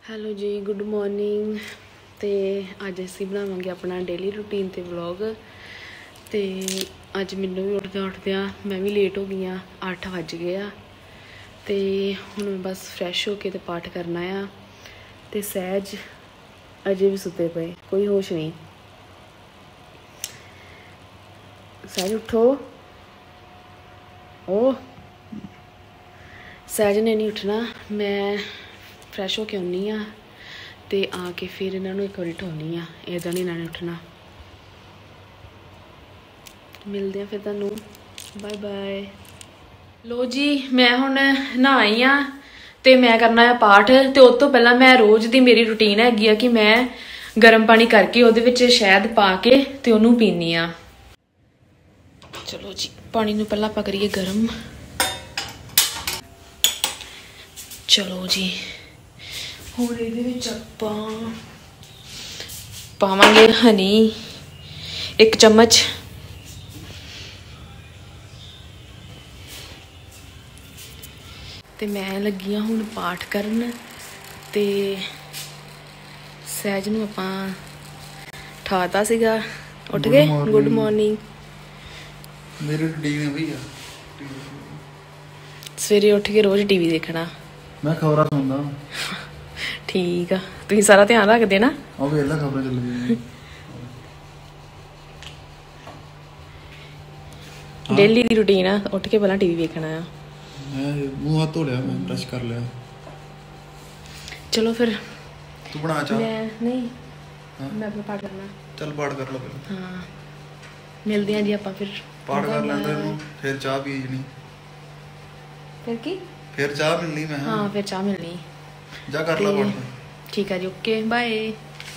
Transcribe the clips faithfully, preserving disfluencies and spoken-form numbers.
Hello ਜੀ, good morning. ਤੇ ਅੱਜ ਅਸੀਂ ਬਣਾਵਾਂਗੇ ਆਪਣਾ ਡੇਲੀ ਰੂਟੀਨ ਤੇ ਵਲੌਗ। ਤੇ ਅੱਜ ਮੈਨੂੰ ਵੀ ਉੱਠਦਿਆਂ ਉੱਠਦਿਆਂ ਮੈਂ ਵੀ ਲੇਟ ਹੋ ਗਈ ਹਾਂ, ਅੱਠ ਵੱਜ ਗਏ ਆ। ਤੇ ਹੁਣ ਮੈਂ ਬਸ ਫਰੈਸ਼ ਹੋ ਕੇ ਤੇ ਪਾਠ ਕਰਨਾ ਆ। ਤੇ ਸਹਿਜ ਅਜੇ ਵੀ ਸੁੱਤੇ ਪਏ, ਕੋਈ ਹੋਸ਼ ਨਹੀਂ। ਸਹਿਜ ਉੱਠੋ। ਉਹ ਸਹਿਜ ਨੇ ਨਹੀਂ ਉੱਠਣਾ। ਮੈਂ ਫਰੈਸ਼ ਹੋ ਕੇ ਆਉਣੀ ਆ ਤੇ ਆ ਕੇ ਫਿਰ ਇਹਨਾਂ ਨੂੰ ਇੱਕ ਵਾਰੀ ਉਠਾਉਣੀ ਆ। ਇੱਦਾਂ ਨਹੀਂ ਇਹਨਾਂ ਨੇ ਉੱਠਣਾ। ਮਿਲਦੇ ਆ ਫਿਰ ਤੁਹਾਨੂੰ। Bye bye. ਲੋ ਜੀ, ਮੈਂ ਹੁਣ ਨਹਾਈ ਆ ਤੇ ਮੈਂ ਕਰਨਾ ਆ ਪਾਠ। ਤੇ ਉਸ ਤੋਂ ਪਹਿਲਾਂ ਮੈਂ ਰੋਜ਼ ਦੀ ਮੇਰੀ ਰੂਟੀਨ ਹੈਗੀ ਆ ਕਿ ਮੈਂ ਗਰਮ ਪਾਣੀ ਕਰਕੇ ਉਹਦੇ ਵਿੱਚ ਸ਼ਹਿਦ ਪਾ ਕੇ ਤੇ ਉਹਨੂੰ ਪੀਨੀ ਆ। ਚਲੋ ਜੀ, ਪਾਣੀ ਨੂੰ ਪਹਿਲਾਂ ਆਪਾਂ ਕਰੀਏ ਗਰਮ। ਚਲੋ ਜੀ, ਹੁਣ ਇਹਦੇ ਵਿੱਚ ਆਪਾਂ ਪਾਵਾਂਗੇ ਹਨੀ ਇੱਕ ਚਮਚ। ਤੇ ਮੈਂ ਲੱਗੀ ਹਾਂ ਹੁਣ ਪਾਠ ਕਰਨ। ਤੇ ਸਹਿਜ ਨੂੰ ਆਪਾਂ ਠਾਤਾ ਸੀਗਾ, ਉੱਠ ਗਏ। Good morning. ਮੇਰੀ ਰੂਟੀਨ ਹੈ ਭਈਆ, ਸਵੇਰੇ ਉੱਠ ਕੇ ਰੋਜ਼ ਟੀਵੀ ਦੇਖਣਾ। ਮੈਂ ਖਬਰਾਂ ਸੁਣਦਾ। ਠੀਕ ਆ, ਤੁਸੀਂ ਸਾਰਾ ਧਿਆਨ ਰੱਖਦੇ ਨਾ। ਉਹ ਵੇਲਾ ਖਬਰਾਂ ਚੱਲ ਗਈਆਂ। ਡੇਲੀ ਦੀ ਰੂਟੀਨ ਆ, ਉੱਠ ਕੇ ਪਹਿਲਾਂ ਟੀਵੀ ਵੇਖਣਾ ਆ। ਮੈਂ ਮੂੰਹ ਹੱਥ ਧੋ ਲਿਆ, ਮੈਂ ਬ੍ਰਸ਼ ਕਰ ਲਿਆ। ਚਲੋ ਫਿਰ ਤੂੰ ਬਣਾ ਚਾਹ। ਮੈਂ ਨਹੀਂ, ਮੈਂ ਆਪਣਾ ਪਾਠ ਕਰਨਾ। ਚੱਲ ਪਾਠ ਕਰ ਲਾ ਪਹਿਲਾਂ। ਹਾਂ, ਮਿਲਦੇ ਆ ਜੀ ਆਪਾਂ ਫਿਰ। ਪਾਠ ਕਰ ਲੈਂਦੇ ਨੂੰ ਫਿਰ ਚਾਹ ਪੀ ਜਣੀ। ਫਿਰ ਕੀ? ਫਿਰ ਚਾਹ ਮਿਲਣੀ। ਮੈਂ ਹਾਂ, ਫਿਰ ਚਾਹ ਮਿਲਣੀ। ਜਾ ਕਰ ਲਾ ਪਾਠ। ਠੀਕ ਆ ਜੀ, ਓਕੇ ਬਾਏ।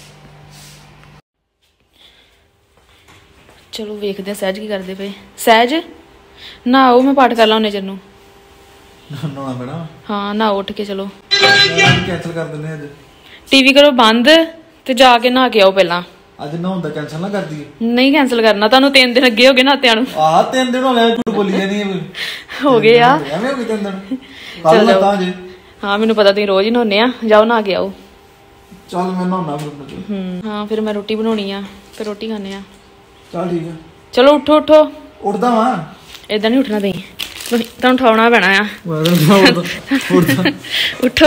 ਚਲੋ ਵੇਖਦੇ ਆ ਸਹਿਜ ਕੀ ਕਰਦੇ ਪਏ। ਸਹਿਜ ਨਹਾਓ, ਮੈਂ ਪਾਠ ਕਰ ਲਾ ਉਹਨੇ ਚਿਰ ਨੂੰ। ਨਹਾਉਣਾ ਪੈਣਾ। ਹਾਂ, ਨਹਾਓ ਉੱਠ ਕੇ। ਚਲੋ ਕੈਂਸਲ ਕਰ ਦਿੰਦੇ ਅੱਜ। ਟੀਵੀ ਕਰੋ ਬੰਦ ਤੇ ਜਾ ਕੇ ਨਹਾ ਕੇ ਆਓ ਪਹਿਲਾਂ। ਅੱਜ ਨਹਾਉਣ ਦਾ ਕੈਂਸਲ ਨਾ ਕਰ ਦਈਏ। ਨਹੀਂ ਕੈਂਸਲ ਕਰਨਾ, ਤੁਹਾਨੂੰ ਤਿੰਨ ਦਿਨ ਅੱਗੇ ਹੋ ਗਏ ਨਾਤਿਆਂ ਨੂੰ। ਆਹ ਤਿੰਨ ਦਿਨ ਹੋ ਗਏ, ਝੂਠ ਬੋਲੀ ਜਾਨੀ ਹੈ। ਹੋ ਗਏ ਆ। ਐਵੇਂ ਹੋ ਗਏ ਤਿੰਨ ਦਿਨ। ਕੱਲ ਨਾ ਤਾਂ ਜੇ। ਹਾਂ, ਮੈਨੂੰ ਪਤਾ ਤੁਸੀਂ ਰੋਜ਼ ਹੀ ਨਹਾਉਂਦੇ ਆ। ਜਾਓ ਨਹਾ ਕੇ ਆਓ। ਚੱਲ ਮੈਂ ਨਹਾਉਣਾ ਫਿਰ। ਹੂੰ ਹਾਂ, ਫਿਰ ਮੈਂ ਰੋਟੀ ਬਣਾਉਣੀ ਆ, ਫਿਰ ਰੋਟੀ ਖਾਣੇ ਆ। ਚੱਲ ਠੀਕ ਆ। ਚਲੋ ਉੱਠੋ ਉੱਠੋ। ਉੱਠਦਾ ਵਾਂ। ਏਦਾਂ ਨਹੀਂ ਉੱਠਣਾ, ਤੁਸੀਂ ਤੁਹਾਨੂੰ ਉਠਾਉਣਾ ਪੈਣਾ ਆ। ਉੱਠੋ।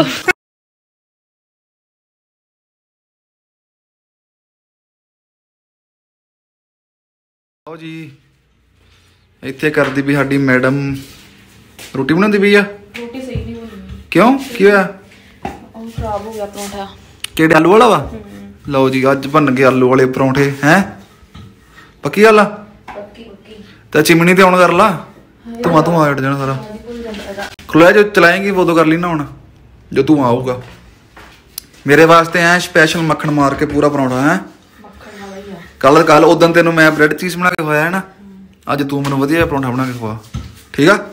ਆਓ ਜੀ, ਇੱਥੇ ਕਰਦੀ ਵੀ ਸਾਡੀ ਮੈਡਮ ਰੋਟੀ ਬਣਾਉਂਦੀ ਪਈ ਆ। ਰੋਟੀ ਸਹੀ ਨਹੀਂ ਹੋਣੀ। ਕਿਉਂ, ਕੀ ਹੋਇਆ? ਉਹ ਖਰਾਬ ਹੋ ਗਿਆ ਪਰੌਂਠਾ। ਕਿਹੜੇ ਆਲੂ ਵਾਲਾ ਵਾ? ਲਓ ਜੀ, ਅੱਜ ਬਣ ਗਏ ਆਲੂ ਵਾਲੇ ਪਰੌਂਠੇ। ਹੈ ਪੱਕੀ ਗੱਲ ਆ? ਪੱਕੀ ਪੱਕੀ। ਤਾਂ ਚਿਮਣੀ ਤੇ ਆਉਣ ਕਰ ਲਾ, ਧੂਆਂ ਧੂਆਂ ਉੱਡ ਜਾਣਾ ਸਾਰਾ। ਖੁੱਲਾ ਜੋ ਚਲਾਏਂਗੀ ਉਦੋਂ ਕਰ ਲਈ ਨਾ। ਹੁਣ ਜੋ ਧੂਆਂ ਆਊਗਾ ਮੇਰੇ ਵਾਸਤੇ ਐ ਸਪੈਸ਼ਲ ਮੱਖਣ ਮਾਰ ਕੇ ਪੂਰਾ ਪਰੌਂਠਾ। ਹੈ ਕੱਲ ਕੱਲ ਉਦੋਂ ਤੈਨੂੰ ਮੈਂ ਬ੍ਰੈਡ ਚੀਜ਼ ਬਣਾ ਕੇ ਖਵਾਇਆ ਹੈ ਨਾ, ਅੱਜ ਤੂੰ ਮੈਨੂੰ ਵਧੀਆ ਪਰੌਂਠਾ ਬਣਾ ਕੇ ਖਵਾ। ਠੀਕ ਆ?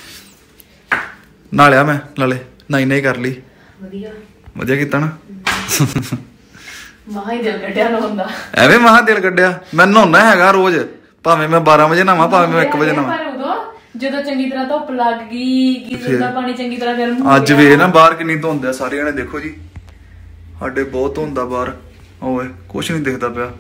ਨਾ ਲਿਆ ਮੈਂ ਨਾਲੇ ਨਹੀਂ ਨਹੀਂ ਕਰ ਲਈ। ਵਧੀਆ ਵਧੀਆ ਕੀਤਾ ਨਾ। ਮਹਾ ਹੀ ਦਿਲ ਕੱਢਿਆ ਨਾ ਹੁੰਦਾ। ਐਵੇਂ ਮਹਾ ਦਿਲ ਕੱਢਿਆ। ਮੈਂ ਨਹਾਉਣਾ ਹੈਗਾ ਰੋਜ਼, ਭਾਵੇਂ ਮੈਂ ਬਾਰਾਂ ਵਜੇ ਨਹਾਵਾਂ, ਭਾਵੇਂ ਮੈਂ ਇੱਕ ਵਜੇ ਨਹਾਵਾਂ। ਜਦੋਂ ਚੰਗੀ ਤਰ੍ਹਾਂ ਧੁੱਪ ਲੱਗ ਗਈ, ਗੀਜ਼ਰ ਦਾ ਪਾਣੀ ਚੰਗੀ ਤਰ੍ਹਾਂ ਗਰਮ ਹੋ ਗਿਆ। ਅੱਜ ਵੇ ਨਾ ਬਾਹਰ ਕਿੰਨੀ ਧੁੰਦ ਆ। ਸਾਰੇ ਜਣੇ ਦੇਖੋ ਜੀ, ਸਾਡੇ ਬਹੁਤ ਧੁੰਦ ਆ ਬਾਹਰ। ਓਏ ਕੁਛ ਨਹੀਂ ਦਿਖਦਾ ਪਿਆ।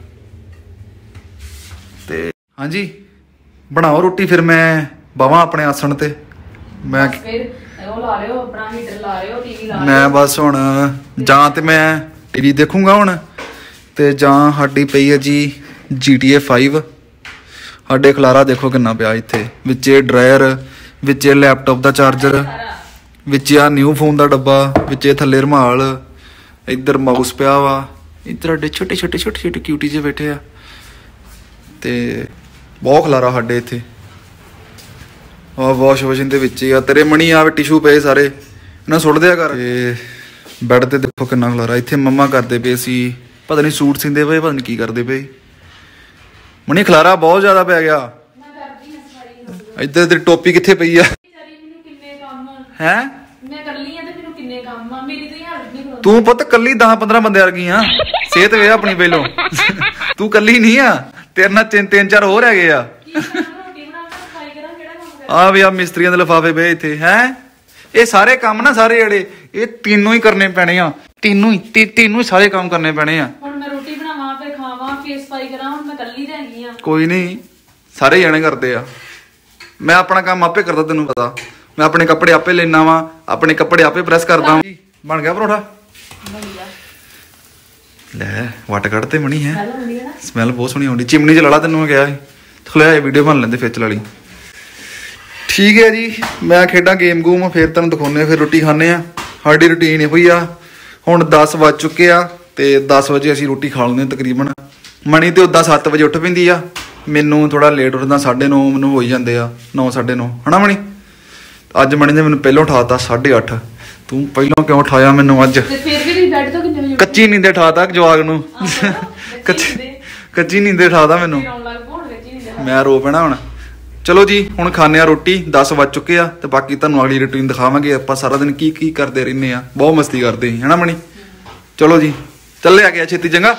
ਤੇ ਹਾਂਜੀ, ਬਣਾਓ ਰੋਟੀ ਫਿਰ ਮੈਂ ਬਾਵਾਂ ਆਪਣੇ ਆਸਣ ਤੇ। ਮੈਂ ਫਿਰ ਉਹ ਲਾ ਲਿਓ, ਆਪਣਾ ਹੀਟਰ ਲਾ ਲਿਓ, ਟੀਵੀ ਲਾ ਲਿਓ। ਮੈਂ ਬਸ ਹੁਣ ਜਾਂ ਤੇ ਮੈਂ ਟੀਵੀ ਦੇਖੂੰਗਾ ਹੁਣ, ਤੇ ਜਾਂ ਸਾਡੀ ਪਈ ਹੈ ਜੀ ਜੀ ਟੀ ਏ ਫਾਈਵ। ਸਾਡੇ ਖਲਾਰਾ ਦੇਖੋ ਕਿੰਨਾ ਪਿਆ ਇੱਥੇ। ਵਿੱਚੇ ਡਰਾਇਰ, ਵਿੱਚੇ ਲੈਪਟਾਪ ਦਾ ਚਾਰਜਰ, ਵਿੱਚ ਆ ਨਿਊ ਫੋਨ ਦਾ ਡੱਬਾ, ਵਿੱਚੇ ਥੱਲੇ ਰੁਮਾਲ, ਇੱਧਰ ਮਾਊਸ ਪਿਆ ਵਾ, ਇੱਧਰ ਸਾਡੇ ਛੋਟੇ ਛੋਟੇ ਛੋਟੇ ਛੋਟੇ ਕਿਊਟੀ ਜਿਹੇ ਬੈਠੇ ਆ। ਤੇ ਬਹੁਤ ਖਲਾਰਾ ਸਾਡੇ ਇੱਥੇ। ਆ ਵਾਸ਼ ਵਾਸ਼ਿੰਗ ਦੇ ਵਿੱਚ ਹੀ ਆ। ਤੇਰੇ ਮਣੀ ਆ ਟਿਸ਼ੂ ਪਏ ਸਾਰੇ, ਇਹਨਾਂ ਸੁੱਟ ਦਿਆ ਕਰ। ਤੇ ਬੈੱਡ ਤੇ ਦੇਖੋ ਕਿੰਨਾ ਖਲਾਰਾ। ਇੱਥੇ ਮੰਮਾ ਕਰਦੇ ਪਏ ਸੀ, ਪਤਾ ਨਹੀਂ ਸੂਟ ਸੀਂਦੇ ਪਏ, ਪਤਾ ਨਹੀਂ ਕੀ ਕਰਦੇ ਪਏ। ਮਣੀ ਖਲਾਰਾ ਬਹੁਤ ਜ਼ਿਆਦਾ ਪੈ ਗਿਆ। ਇੱਧਰ ਤੇਰੀ ਟੋਪੀ ਕਿੱਥੇ ਪਈ ਆ? ਹੈ ਮੈਂ ਕੱਲੀ ਆ ਤੇ ਮੈਨੂੰ ਕਿੰਨੇ ਕੰਮ ਆ। ਮੇਰੀ ਤੇ ਹੈਲਪ ਨਹੀਂ ਕਰਦੀ ਤੂੰ। ਪੁੱਤ ਕੱਲੀ ਦਸ ਪੰਦਰਾਂ ਬੰਦੇ ਵਰਗੀ ਆ। ਸਿਹਤ ਵੇ ਆਪਣੀ ਪਹਿਲੋਂ। ਤੂੰ ਕੱਲੀ ਨਹੀਂ ਆ, ਤੇਰੇ ਨਾਲ ਤਿੰਨ ਤਿੰਨ ਚਾਰ ਹੋਰ ਹੈਗੇ ਆ। ਆ ਵੀ ਆ ਮਿਸਤਰੀਆਂ ਦੇ ਲਿਫਾਫੇ ਪਏ ਇੱਥੇ। ਹੈ ਇਹ ਸਾਰੇ ਕੰਮ ਨਾ ਸਾਰੇ ਜਿਹੜੇ ਇਹ ਤਿੰਨੋਂ ਹੀ ਕਰਨੇ ਪੈਣੇ ਆ। ਤੈਨੂੰ ਤੇ ਤੈਨੂੰ ਸਾਰੇ ਕੰਮ ਕਰਨੇ ਪੈਣੇ ਆ। ਹੁਣ ਮੈਂ ਰੋਟੀ ਬਣਾਵਾਂ ਫਿਰ ਖਾਵਾਂ ਫਿਰ ਸਫਾਈ ਕਰਾਂ। ਹੁਣ ਮੈਂ ਇਕੱਲੀ ਰਹਿ ਗਈ ਆ। ਕੋਈ ਨਹੀਂ, ਸਾਰੇ ਜਣੇ ਕਰਦੇ ਆ। ਮੈਂ ਆਪਣਾ ਕੰਮ ਆਪੇ ਕਰਦਾ, ਤੈਨੂੰ ਪਤਾ। ਮੈਂ ਆਪਣੇ ਕੱਪੜੇ ਆਪੇ ਲੈਣਾ ਵਾ, ਆਪਣੇ ਕੱਪੜੇ ਆਪੇ ਪ੍ਰੈਸ ਕਰਦਾ। ਬਣ ਗਿਆ ਪਰੌਠਾ? ਲੈ ਵਟ ਕੱਢ ਤੇ ਮਣੀ ਹੈ, ਸਮੈਲ ਬਹੁਤ ਸੋਹਣੀ ਆਉਂਦੀ। ਚਿਮਨੀ ਚ ਲਾ ਲਾ, ਤੈਨੂੰ ਮੈਂ ਕਿਹਾ ਸੀ ਖਲਿਆ ਵੀਡੀਓ ਬਣ ਲੈਂਦੇ ਫਿਰ ਚਲਾ ਲਈ। ਠੀਕ ਹੈ ਜੀ, ਮੈਂ ਖੇਡਾਂ ਗੇਮ ਗੂਮ, ਫਿਰ ਤੁਹਾਨੂੰ ਦਿਖਾਉਂਦੇ ਆ, ਫਿਰ ਰੋਟੀ ਖਾਂਦੇ ਆ। ਸਾਡੀ ਰੂਟੀਨ ਇਹੋ ਹੀ ਆ। ਹੁਣ ਦਸ ਵੱਜ ਚੁੱਕੇ ਆ ਤੇ ਦਸ ਵਜੇ ਅਸੀਂ ਰੋਟੀ ਖਾ ਲੈਂਦੇ ਤਕਰੀਬਨ। ਮਣੀ ਤੇ ਉੱਦਾਂ ਸੱਤ ਵਜੇ ਉੱਠ ਪੈਂਦੀ ਆ, ਮੈਨੂੰ ਥੋੜਾ ਲੇਟ ਉੱਠਦਾ, ਸਾਢੇ ਨੌ ਮੈਨੂੰ ਹੋ ਹੀ ਜਾਂਦੇ ਆ, ਨੌ ਸਾਢੇ ਨੌ ਹਨਾ ਮਣੀ। ਅੱਜ ਮਣੀ ਨੇ ਮੈਨੂੰ ਪਹਿਲਾਂ ਉਠਾਤਾ ਸਾਢੇ ਅੱਠ। ਤੂੰ ਪਹਿਲਾਂ ਕਿਉਂ ਉਠਾਇਆ ਮੈਨੂੰ ਅੱਜ? ਕੱਚੀ ਨੀਂਦੇ ਉਠਾਤਾ ਜਵਾਗ ਨੂੰ, ਕੱਚੀ ਕੱਚੀ ਨੀਂਦੇ ਉਠਾਤਾ ਮੈਨੂੰ। ਮੈਂ ਰੋ ਪੈਣਾ ਹੁਣ। ਚਲੋ ਜੀ ਹੁਣ ਖਾਂਦੇ ਆ ਰੋਟੀ, ਦਸ ਵੱਜ ਚੁੱਕੇ ਆ ਤੇ ਬਾਕੀ ਤੁਹਾਨੂੰ ਅਗਲੀ ਰੂਟੀਨ ਦਿਖਾਵਾਂਗੇ। ਆਪਾਂ ਸਾਰਾ ਦਿਨ ਕੀ ਕੀ ਕਰਦੇ ਰਹਿੰਦੇ ਆ, ਬਹੁਤ ਮਸਤੀ ਕਰਦੇ ਸੀ ਹਨਾ ਮਣੀ। ਚਲੋ ਜੀ ਚੱਲੇ ਆ ਗਿਆ ਛੇਤੀ, ਚੰਗਾ।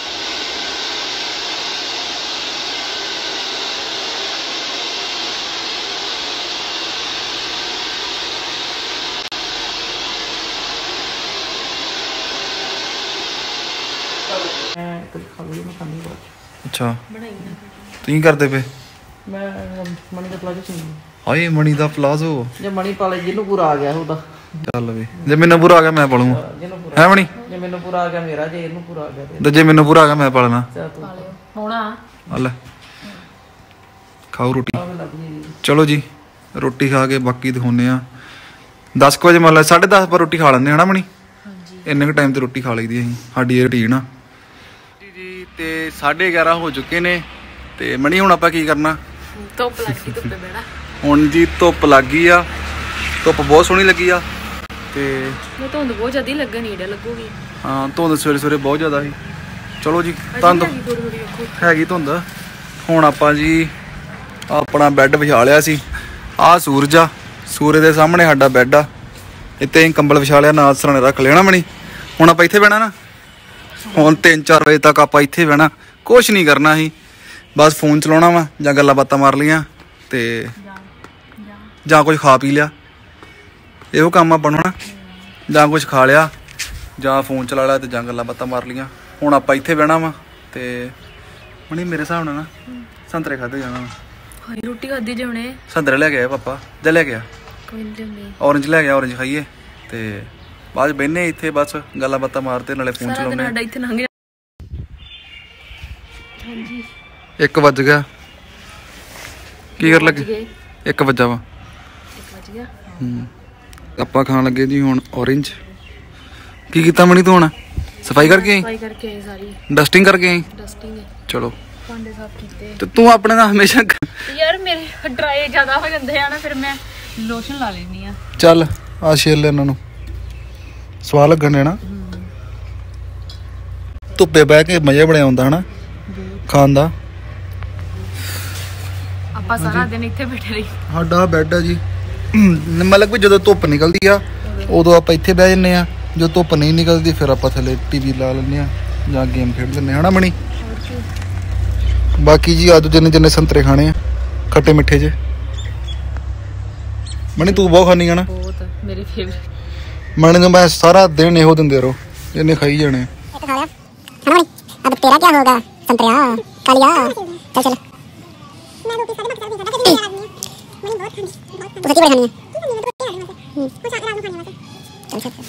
ਅੱਛਾ ਤੁਸੀਂ ਕਰਦੇ ਪਏ? ਮੈਂ ਮਣੀ ਦਾ ਪਲਾਜ਼ੋ ਸੀ। ਹਾਏ ਮਣੀ ਦਾ ਪਲਾਜ਼ੋ, ਜੇ ਮਣੀ ਪਾਲੇ ਜਿਹਨੂੰ ਪੂਰਾ ਆ ਗਿਆ ਉਹਦਾ। ਚੱਲ ਵੀ, ਜੇ ਮੈਨੂੰ ਪੂਰਾ ਆ ਗਿਆ ਮੈਂ ਪਾਲੂੰਗਾ ਹੈ ਮਣੀ। ਜੇ ਮੈਨੂੰ ਪੂਰਾ ਆ ਗਿਆ ਮੇਰਾ, ਜੇ ਇਹਨੂੰ ਪੂਰਾ ਆ ਗਿਆ ਤੇ ਜੇ ਮੈਨੂੰ ਪੂਰਾ ਆ ਗਿਆ ਮੈਂ ਪਾਲਣਾ। ਹੋਣਾ ਆ ਲੈ ਖਾਓ ਰੋਟੀ। ਚਲੋ ਜੀ ਰੋਟੀ ਖਾ ਕੇ ਬਾਕੀ ਦਿਖਾਉਂਦੇ ਆ। ਦਸ ਕੁ ਵਜੇ ਮੰਨ ਲਾ ਸਾਢੇ ਦਸ ਪਰ ਰੋਟੀ ਖਾ ਲੈਂਦੇ ਹਨਾ ਮਣੀ। ਇੰਨੇ ਕੁ ਟਾਈਮ ਤੇ ਰੋਟੀ ਖਾ ਲਈਦੀ ਅਸੀਂ, ਸਾਡੀ ਇਹ ਰੂਟੀਨ ਆ ਜੀ। ਤੇ ਸਾਢੇ ਗਿਆਰਾਂ ਹੋ ਚੁੱਕੇ ਨੇ ਤੇ ਮਣੀ ਹੁਣ ਆਪਾਂ ਕੀ ਕਰਨਾ? ਧੁੱਪ ਲੱਗ ਗਈ, ਧੁੱਪੇ ਬੈਣਾ ਹੁਣ ਜੀ। ਧੁੱਪ ਲੱਗ ਗਈ ਆ, ਧੁੱਪ ਬਹੁਤ ਸੋਹਣੀ ਲੱਗੀ ਆ ਤੇ ਧੁੰਦ ਬਹੁਤ ਜ਼ਿਆਦਾ ਲੱਗਣ ਨੀੜਾ ਲੱਗੂਗੀ। ਹਾਂ ਧੁੰਦ ਸਵੇਰੇ ਸਵੇਰੇ ਬਹੁਤ ਜ਼ਿਆਦਾ ਸੀ। ਚਲੋ ਜੀ ਧੁੰਦ ਹੈਗੀ ਧੁੰਦ। ਹੁਣ ਆਪਾਂ ਜੀ ਆਪਣਾ ਬੈੱਡ ਵਿਛਾ ਲਿਆ ਸੀ। ਆਹ ਸੂਰਜ ਆ, ਸੂਰਜ ਦੇ ਸਾਹਮਣੇ ਸਾਡਾ ਬੈੱਡ ਆ। ਇੱਥੇ ਅਸੀਂ ਕੰਬਲ ਵਿਛਾ ਲਿਆ, ਨਾਲ ਸਰਾਣੇ ਰੱਖ ਲੈਣਾ ਮਣੀ। ਹੁਣ ਆਪਾਂ ਇੱਥੇ ਬਹਿਣਾ ਨਾ, ਹੁਣ ਤਿੰਨ ਚਾਰ ਵਜੇ ਤੱਕ ਆਪਾਂ ਇੱਥੇ ਬਹਿਣਾ, ਕੁਛ ਨਹੀਂ ਕਰਨਾ ਸੀ। ਬਸ ਫੋਨ ਚਲਾਉਣਾ ਵਾ ਜਾਂ ਗੱਲਾਂ ਬਾਤਾਂ ਮਾਰ ਲਈਆਂ ਤੇ ਜਾਂ ਕੁਝ ਖਾ ਪੀ ਲਿਆ। ਇਹੋ ਕੰਮ ਆਪਾਂ ਨੂੰ ਨਾ, ਜਾਂ ਕੁਝ ਖਾ ਲਿਆ ਜਾਂ ਫੋਨ ਚਲਾ ਲਿਆ ਤੇ ਜਾਂ ਗੱਲਾਂ ਬਾਤਾਂ ਮਾਰ ਲਈਆਂ। ਹੁਣ ਆਪਾਂ ਇੱਥੇ ਬਹਿਣਾ ਵਾ ਤੇ ਮਣੀ ਮੇਰੇ ਹਿਸਾਬ ਨਾਲ ਨਾ ਸੰਤਰੇ ਖਾਦੇ ਜਾਣਾ ਵਾ। ਹਾਏ ਰੋਟੀ ਖਾਦੀ ਜੇ ਹੁਣੇ। ਸੰਤਰੇ ਲੈ ਕੇ ਆਇਆ ਪਾਪਾ, ਜਾਂ ਲੈ ਗਿਆ ਕੋਈ ਨਹੀਂ, ਔਰੰਜ ਲੈ ਗਿਆ, ਔਰੰਜ ਖਾਈਏ ਤੇ ਬਾਅਦ ਬਹਿਨੇ ਇੱਥੇ ਬਸ ਗੱਲਾਂ ਬਾਤਾਂ ਮਾਰਦੇ ਨਾਲੇ ਫੋਨ ਚਲਾਉਂਦੇ। ਸਾਡਾ ਇੱਥੇ ਲੰਘ ਗਿਆ। ਹਾਂਜੀ ਇੱਕ ਵੱਜ ਗਿਆ। ਕੀ ਕਰ ਲੱਗੇ? ਇੱਕ ਵੱਜਾ ਵਾ। ਇੱਕ ਵੱਜ ਗਿਆ। ਹੂੰ ਆਪਾਂ ਖਾਣ ਲੱਗੇ ਜੀ ਹੁਣ ਔਰੰਜ। ਕੀ ਕੀਤਾ ਮਣੀ ਤੂੰ ਹੁਣ? ਸਫਾਈ ਕਰਕੇ ਆਈ? ਸਫਾਈ ਕਰਕੇ ਆਈ ਸਾਰੀ, ਡਸਟਿੰਗ ਕਰਕੇ ਆਈ? ਡਸਟਿੰਗ। ਚਲੋ ਭਾਂਡੇ ਸਾਫ਼ ਕੀਤੇ। ਤੇ ਤੂੰ ਆਪਣੇ ਨਾਲ ਹਮੇਸ਼ਾ ਯਾਰ ਮੇਰੇ ਡਰਾਈ ਜ਼ਿਆਦਾ ਹੋ ਜਾਂਦੇ ਆ ਨਾ, ਫਿਰ ਮੈਂ ਲੋਸ਼ਨ ਲਾ ਲੈਣੀ ਆ। ਚੱਲ ਆ ਸ਼ੇਰ ਲੈ ਇਹਨਾਂ ਨੂੰ, ਸਵਾਦ ਲੱਗਣ ਦੇਣਾ। ਧੁੱਪੇ ਬਹਿ ਕੇ ਮਜ਼ਾ ਬੜਿਆ ਆਉਂਦਾ ਹਨਾ ਖਾਣ ਦਾ। ਆਪਾਂ ਸਾਰਾ ਦਿਨ ਇੱਥੇ ਬੈਠੇ ਰਹੀ। ਸਾਡਾ ਬੈੱਡ ਆ ਜੀ, ਮਤਲਬ ਵੀ ਜਦੋਂ ਧੁੱਪ ਨਿਕਲਦੀ ਆ ਉਦੋਂ ਆਪਾਂ ਇੱਥੇ ਬਹਿ ਜੰਨੇ ਆ, ਜਦੋਂ ਧੁੱਪ ਨਹੀਂ ਨਿਕਲਦੀ ਫਿਰ ਆਪਾਂ ਥੱਲੇ ਟੀਵੀ ਲਾ ਲੈਂਦੇ ਆ ਜਾਂ ਗੇਮ ਖੇਡ ਲੈਂਦੇ ਹਨਾ ਮਣੀ। ਬਾਕੀ ਜੀ ਅੱਜ ਜਿੰਨੇ ਜਿੰਨੇ ਸੰਤਰੇ ਖਾਣੇ ਆ ਖੱਟੇ ਮਿੱਠੇ ਜੇ। ਮਣੀ ਤੂੰ ਬਹੁਤ ਖਾਣੀ ਆ ਨਾ? ਬਹੁਤ, ਮੇਰੇ ਫੇਵਰੇਟ। ਮਣੀ ਨੂੰ ਮੈਂ ਸਾਰਾ ਦਿਨ ਇਹੋ ਦਿੰਦੇ ਰਹੋ, ਇਹਨੇ ਖਾਈ ਜਾਣੇ। अब तेरा क्या होगा संतरिया कालिया? चल चल मैं रोटी सारे मत कर दी था ना, मैंने बहुत खानी बहुत सच्ची बड़ी खानी है। कुछ आगे रात में खाने वाला। चल चल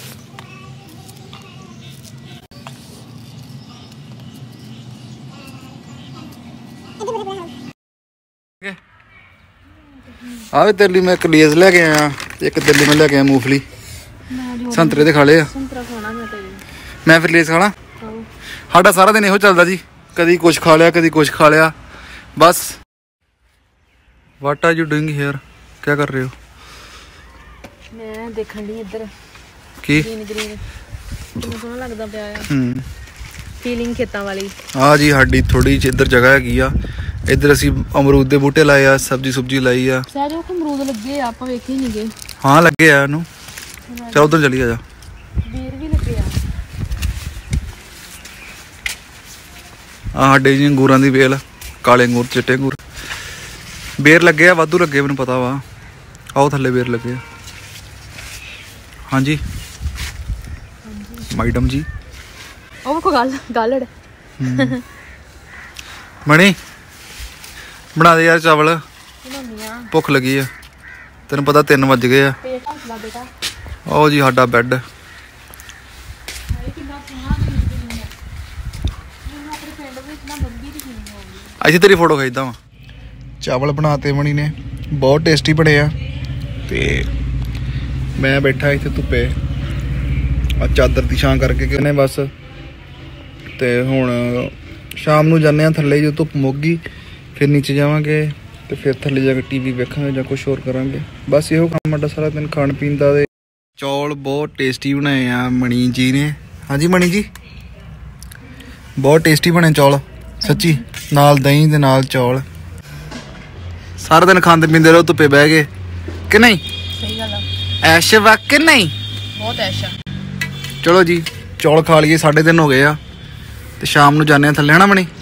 ਆ ਵੀ ਤੇਰੇ ਲਈ ਮੈਂ ਇੱਕ ਲੇਜ਼ ਲੈ ਕੇ ਆਇਆ, ਇੱਕ ਤੇਰੇ ਲਈ ਮੈਂ ਲੈ ਕੇ ਆਇਆ ਮੂੰਗਫਲੀ। ਸੰਤਰੇ ਤੇ ਖਾ ਲਏ ਆ। ਸੰਤਰਾ ਖਾਣਾ ਮੈਂ ਤੇ ਮੈਂ ਫਿਰ ਲੇਜ਼ ਖਾਣਾ। ਸਾਡਾ ਸਾਰਾ ਦਿਨ ਇਹੋ ਚੱਲਦਾ ਜੀ, ਕਦੀ ਕੁਛ ਖਾ ਲਿਆ ਕਦੀ ਕੁਛ ਖਾ ਲਿਆ ਬਸ। What are you doing here? ਕੀ ਕਰ ਰਹੇ ਹੋ? ਮੈਂ ਦੇਖਣ ਦੀ ਇੱਧਰ ਕੀ ਗ੍ਰੀਨ ਗ੍ਰੀਨ ਕਿੰਨਾ ਸੋਹਣਾ ਲੱਗਦਾ ਪਿਆ ਆ। ਹੂੰ ਫੀਲਿੰਗ ਖੇਤਾਂ ਵਾਲੀ। ਆ ਜੀ ਸਾਡੀ ਥੋੜੀ ਜਿਹੀ ਇੱਧਰ ਜਗ੍ਹਾ ਹੈਗੀ ਆ, ਇੱਧਰ ਅਸੀਂ ਅਮਰੂਦ ਦੇ ਬੂਟੇ ਲਾਏ ਆ, ਸਬਜ਼ੀ ਸੁਬਜੀ ਲਾਈ ਆ। ਸਾਰੇ ਉਹ ਅਮਰੂਦ ਲੱਗੇ ਆ, ਆਪਾਂ ਵੇਖੇ ਨਹੀਂ ਗਏ। ਹਾਂ ਲੱਗੇ ਆ ਇਹਨੂੰ। ਚਲ ਉਧਰ ਚਲੀ ਆ ਜਾ। ਬੇਰ ਵੀ ਲੱਗੇ ਆ। ਆ ਸਾਡੇ ਜੀ ਅੰਗੂਰਾਂ ਦੀ ਵੇਲ, ਕਾਲੇ ਅੰਗੂਰ ਚਿੱਟੇ ਅੰਗੂਰ। ਬੇਰ ਲੱਗੇ ਆ ਵਾਧੂ ਲੱਗੇ, ਮੈਨੂੰ ਪਤਾ ਵਾ। ਆਓ ਥੱਲੇ ਬੇਰ ਲੱਗੇ ਆ। ਹਾਂਜੀ मैडम जी ਉਹ ਕੋ ਗੱਲ ਗੱਲ मणि बना दे यार चावल भुख लगी है तेन पता तीन बज गए आओ जी साडा बैड अच्छी तेरी फोटो खींचदा वा चावल बनाते मणि ने बहुत टेस्टी बने आ ते मैं बैठा इत्थे धुप्पे आ चादर दी छां करके कहने बस ते हुण शाम नूं जाने थल्ले जो धुप्प मुक गई फिर नीचे जावांगे ते फिर थल्ले जाके टीवी वेखांगे जां कुछ होर करांगे बस इहो काम साडा सारा दिन खाण पीण दा। चौल बहुत टेस्टी बनाए आ मणि जी ने। हाँ जी मणि जी बहुत टेस्टी बने चौल सच्ची नाल दही दे नाल चौल सारा दिन खांदे पींदे रहो धुप्पे बह के कि नहीं सही गल आ ऐश वा कि नहीं बहुत ऐश आ। चलो जी चौल खा लिए साढ़े दिन हो गए आ ਤੇ ਸ਼ਾਮ ਨੂੰ ਜਾਣੇ ਆ ਥੱਲੇ ਹਨਾ ਮਣੀ।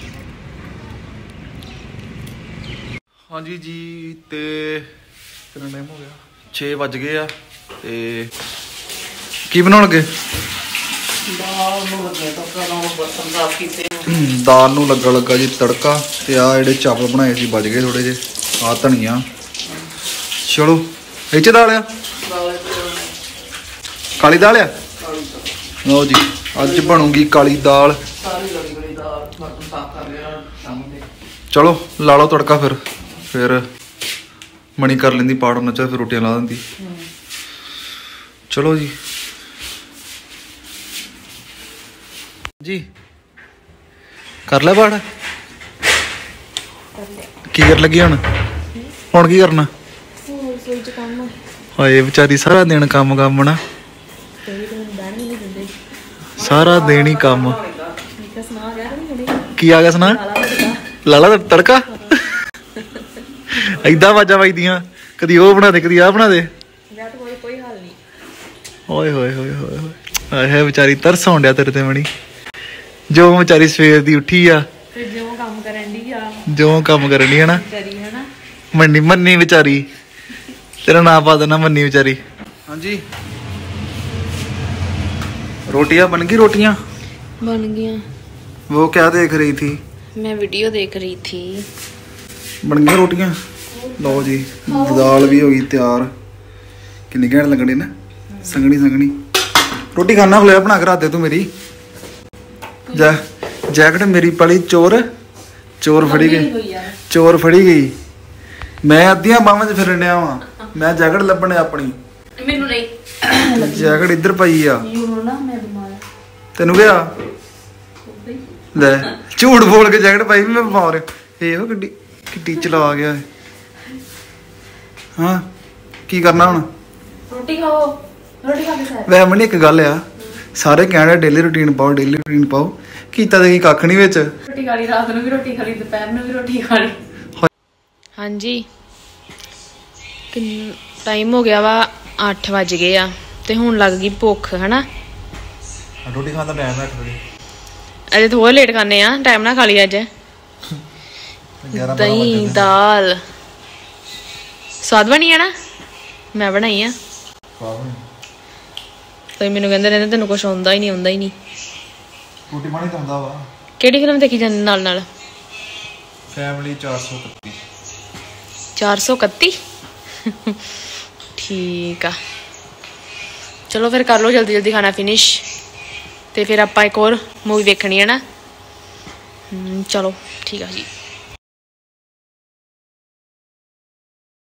ਹਾਂਜੀ ਜੀ ਤੇ ਕਿੰਨਾ ਟਾਈਮ ਹੋ ਗਿਆ ਛੇ ਵੱਜ ਗਏ ਆ ਤੇ ਕੀ ਬਣਾਉਣ ਲੱਗੇ ਦਾਲ ਨੂੰ ਲੱਗੇ ਤੜਕਾ ਲਾਉਣ ਬਰਤਨ ਸਾਫ ਕੀਤੇ ਦਾਲ ਨੂੰ ਲੱਗਾ ਲੱਗਾ ਜੀ ਤੜਕਾ ਤੇ ਆ ਜਿਹੜੇ ਚਾਵਲ ਬਣਾਏ ਸੀ ਵੱਜ ਗਏ ਥੋੜੇ ਜਿਹੇ ਆ ਧਨੀਆ ਚਲੋ ਇਹ ਚ ਦਾਲ ਆ ਕਾਲੀ ਦਾਲ ਆ ਲਓ ਜੀ ਅੱਜ ਬਣੂਗੀ ਕਾਲੀ ਦਾਲ चलो ला लो तड़का फिर फिर मणि कर लेंदी पाड़ होना चाहिए फिर रोटियां ला देंदी। चलो जी जी कर ले पाड़ की कर लगी हुण हुण की करना हाए बेचारी सारा दिन काम काम ना सारा दिन ही काम की आ गया सुना लाला तड़का इदा आवाजा वजदियां कदी वो बना दे कदी आ बना दे होए होए होए होए है बेचारी तरस आउण डया तेरे ते मणि जो बेचारी सवेर दी उठी आ जो काम करन दी आ जो काम करन दी है ना मन्नी मन्नी बेचारी तेरा नाम पा देना मन्नी बेचारी। हाँ जी रोटियां बन गई रोटियां बन गया। वो क्या देख रही थी मैं वीडियो देख रही थी। बन गई रोटियां लो जी दाल भी होगी तैयार किन्नी घैंट लगनी ना संगनी संगनी रोटी खाना खलोया बना के रख दे तू मेरी जै जैकेट मेरी पली चोर चोर फड़ी गई चोर फड़ी गई मैं अद्धियां बावां च फिरन डया वां मैं जैकेट लभने अपनी मैनू नहीं जैकेट इधर पई आ तेनू क्या ले झूठ बोल के जैकेट पाई मैं बिमार एहो गड्डी किड्डी चला गया हाँ की करना हुण रोटी खाओ रोटी खा के सर वै मनी एक गल आ सारे कहने डेली रूटीन पाओ डेली रूटीन पाओ कीता ते की कख नहीं विच रोटी खा ली रात नूं भी रोटी खा ली दोपहर नूं भी रोटी खा ली। हाँ जी टाइम हो गया वा अठ वज गए आ ते हुण लग गई भुख है ना रोटी खाने का टाइम है अठ बजे अजे थोड़ा लेट खाने आ टाइम ना खा लिया अज दही दाल स्वाद बनी है ना मैं बनाई है तो मैनू कहंदे रहंदे तैनूं कुछ आउंदा ही नहीं आउंदा ही नहीं रोटी पानी तो आउंदा वा किहड़ी फिल्म देखी जांदे नाल नाल फैमिली चार सौ इकत्ती चार सौ इकत्ती ठीक आ चलो फिर कर लो जल्दी जल्दी खाना फिनिश तो फिर आप एक और मूवी देखनी है ना चलो ठीक है जी।